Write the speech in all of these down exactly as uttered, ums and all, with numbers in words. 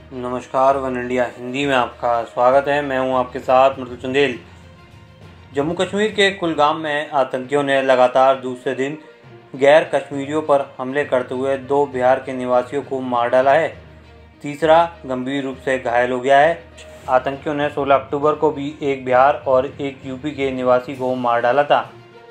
नमस्कार, one India Hindi में आपका स्वागत है। मैं हूं आपके साथ मृदुल चंदेल। जम्मू कश्मीर के कुलगाम में आतंकियों ने लगातार दूसरे दिन गैर कश्मीरियों पर हमले करते हुए दो बिहार के निवासियों को मार डाला है। तीसरा गंभीर रूप से घायल हो गया है। आतंकियों ने सोलह अक्टूबर को भी एक बिहार और एक यूपी के निवासी को मार डाला था।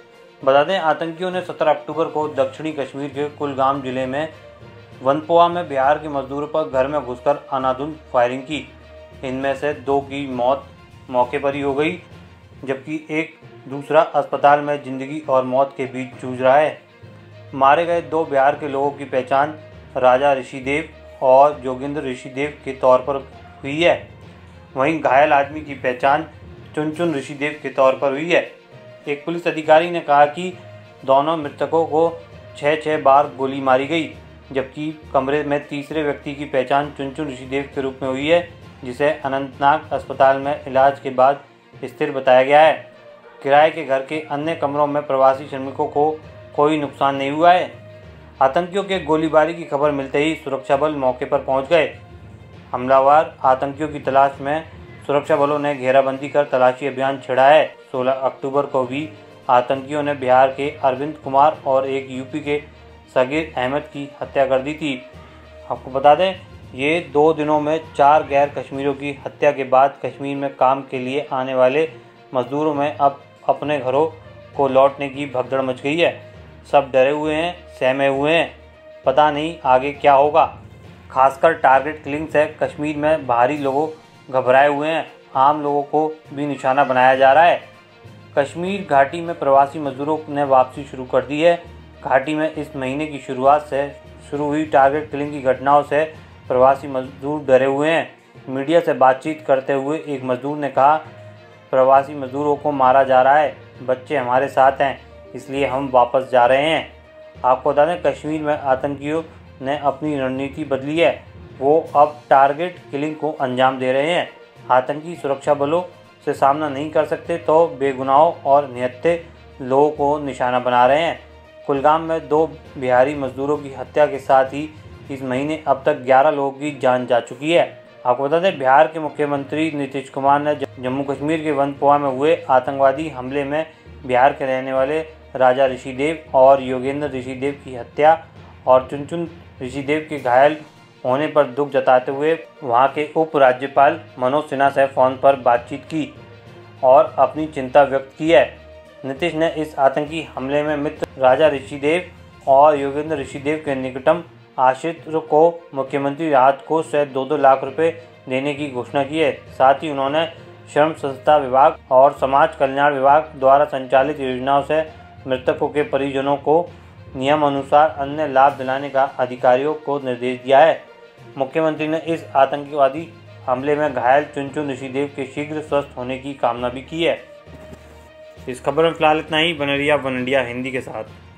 बता दें, आतंकियों ने सत्रह अक्टूबर को दक्षिणी कश्मीर के कुलगाम जिले में वनपोआ में बिहार के मजदूरों पर घर में घुसकर अंधाधुंध फायरिंग की। इनमें से दो की मौत मौके पर ही हो गई, जबकि एक दूसरा अस्पताल में जिंदगी और मौत के बीच जूझ रहा है। मारे गए दो बिहार के लोगों की पहचान राजा ऋषिदेव और जोगिंदर ऋषिदेव के तौर पर हुई है। वहीं घायल आदमी की पहचान चुनचुन ऋषिदेव के तौर पर हुई है। एक पुलिस अधिकारी ने कहा कि दोनों मृतकों को छः छः बार गोली मारी गई, जबकि कमरे में तीसरे व्यक्ति की पहचान चुनचुन ऋषिदेव के रूप में हुई है, जिसे अनंतनाग अस्पताल में इलाज के बाद स्थिर बताया गया है। किराए के घर के अन्य कमरों में प्रवासी श्रमिकों को कोई नुकसान नहीं हुआ है। आतंकियों के गोलीबारी की खबर मिलते ही सुरक्षा बल मौके पर पहुंच गए। हमलावर आतंकियों की तलाश में सुरक्षा बलों ने घेराबंदी कर तलाशी अभियान छेड़ा है। सोलह अक्टूबर को भी आतंकियों ने बिहार के अरविंद कुमार और एक यूपी के सगीर अहमद की हत्या कर दी थी। आपको बता दें, ये दो दिनों में चार गैर कश्मीरियों की हत्या के बाद कश्मीर में काम के लिए आने वाले मजदूरों में अब अपने घरों को लौटने की भगदड़ मच गई है। सब डरे हुए हैं, सहमे हुए हैं, पता नहीं आगे क्या होगा। खासकर टारगेट किलिंग से कश्मीर में बाहरी लोगों घबराए हुए हैं। आम लोगों को भी निशाना बनाया जा रहा है। कश्मीर घाटी में प्रवासी मजदूरों ने वापसी शुरू कर दी है। घाटी में इस महीने की शुरुआत से शुरू हुई टारगेट किलिंग की घटनाओं से प्रवासी मजदूर डरे हुए हैं। मीडिया से बातचीत करते हुए एक मजदूर ने कहा, प्रवासी मजदूरों को मारा जा रहा है, बच्चे हमारे साथ हैं, इसलिए हम वापस जा रहे हैं। आपको बता दें, कश्मीर में आतंकियों ने अपनी रणनीति बदली है। वो अब टारगेट किलिंग को अंजाम दे रहे हैं। आतंकी सुरक्षा बलों से सामना नहीं कर सकते तो बेगुनाहों और निहत्थे लोगों को निशाना बना रहे हैं। कुलगाम में दो बिहारी मजदूरों की हत्या के साथ ही इस महीने अब तक ग्यारह लोगों की जान जा चुकी है। आपको बता दें, बिहार के मुख्यमंत्री नीतीश कुमार ने जम्मू कश्मीर के वनपोआ में हुए आतंकवादी हमले में बिहार के रहने वाले राजा ऋषिदेव और योगेंद्र ऋषिदेव की हत्या और चुनचुन ऋषिदेव के घायल होने पर दुख जताते हुए वहां के उप राज्यपाल मनोज सिन्हा से फ़ोन पर बातचीत की और अपनी चिंता व्यक्त की है। नीतीश ने इस आतंकी हमले में मित्र राजा ऋषिदेव और योगेंद्र ऋषिदेव के निकटतम आश्रितों को मुख्यमंत्री राहत कोष से दो दो लाख रुपए देने की घोषणा की है। साथ ही उन्होंने श्रम संस्था विभाग और समाज कल्याण विभाग द्वारा संचालित योजनाओं से मृतकों के परिजनों को नियम अनुसार अन्य लाभ दिलाने का अधिकारियों को निर्देश दिया है। मुख्यमंत्री ने इस आतंकवादी हमले में घायल चुनचुन ऋषिदेव के शीघ्र स्वस्थ होने की कामना भी की है। इस खबर में फिलहाल इतना ही। बने रहिए वन इंडिया हिंदी के साथ।